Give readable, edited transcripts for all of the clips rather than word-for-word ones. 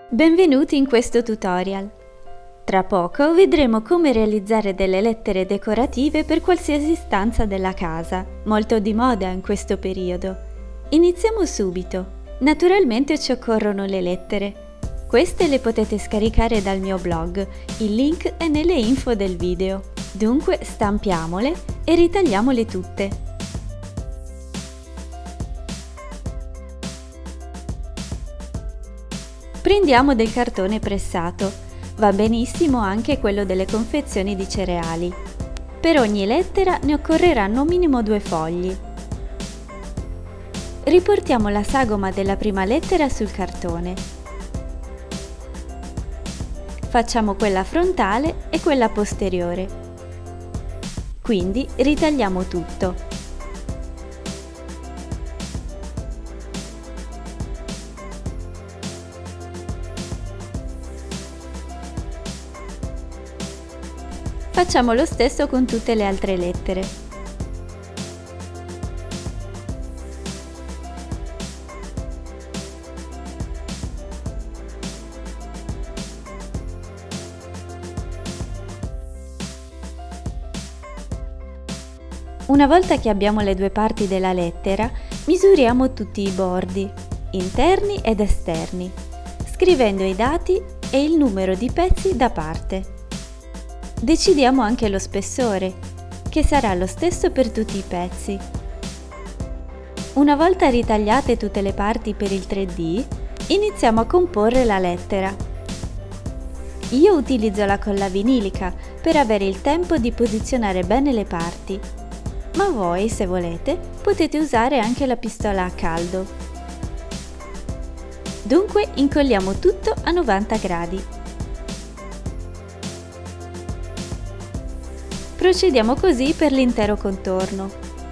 Benvenuti in questo tutorial. Tra poco vedremo come realizzare delle lettere decorative per qualsiasi stanza della casa, molto di moda in questo periodo. Iniziamo subito. Naturalmente ci occorrono le lettere. Queste le potete scaricare dal mio blog, il link è nelle info del video. Dunque stampiamole e ritagliamole tutte. Prendiamo del cartone pressato, va benissimo anche quello delle confezioni di cereali. Per ogni lettera ne occorreranno minimo 2 fogli. Riportiamo la sagoma della prima lettera sul cartone. Facciamo quella frontale e quella posteriore. Quindi ritagliamo tutto. Facciamo lo stesso con tutte le altre lettere. Una volta che abbiamo le due parti della lettera, misuriamo tutti i bordi, interni ed esterni, scrivendo i dati e il numero di pezzi da parte. Decidiamo anche lo spessore, che sarà lo stesso per tutti i pezzi. Una volta ritagliate tutte le parti per il 3D, iniziamo a comporre la lettera. Io utilizzo la colla vinilica per avere il tempo di posizionare bene le parti, ma voi, se volete, potete usare anche la pistola a caldo. Dunque incolliamo tutto a 90 gradi. Procediamo così per l'intero contorno.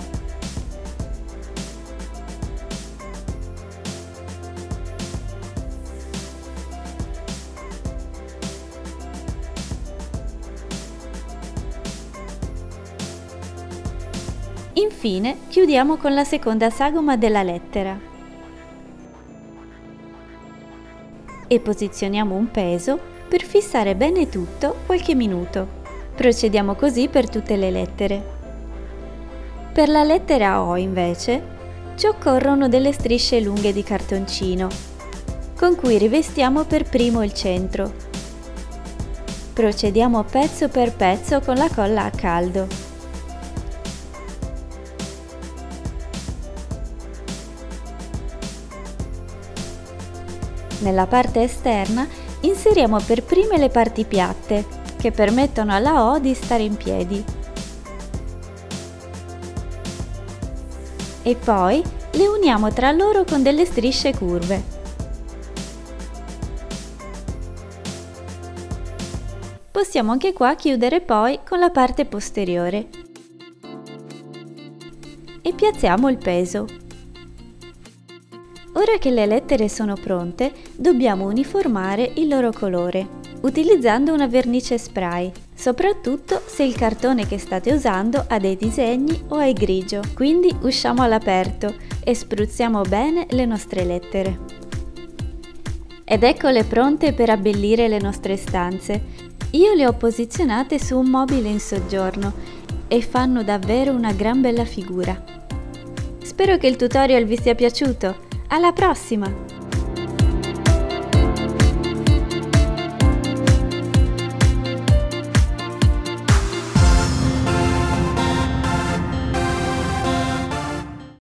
Infine chiudiamo con la seconda sagoma della lettera e posizioniamo un peso per fissare bene tutto qualche minuto. Procediamo così per tutte le lettere. Per la lettera O invece ci occorrono delle strisce lunghe di cartoncino con cui rivestiamo per primo il centro. Procediamo pezzo per pezzo con la colla a caldo. Nella parte esterna inseriamo per prime le parti piatte che permettono alla O di stare in piedi. E poi le uniamo tra loro con delle strisce curve. Possiamo anche qua chiudere poi con la parte posteriore. E piazziamo il peso. Ora che le lettere sono pronte, dobbiamo uniformare il loro colore utilizzando una vernice spray, soprattutto se il cartone che state usando ha dei disegni o è grigio. Quindi usciamo all'aperto e spruzziamo bene le nostre lettere. Ed eccole pronte per abbellire le nostre stanze. Io le ho posizionate su un mobile in soggiorno e fanno davvero una gran bella figura. Spero che il tutorial vi sia piaciuto. Alla prossima!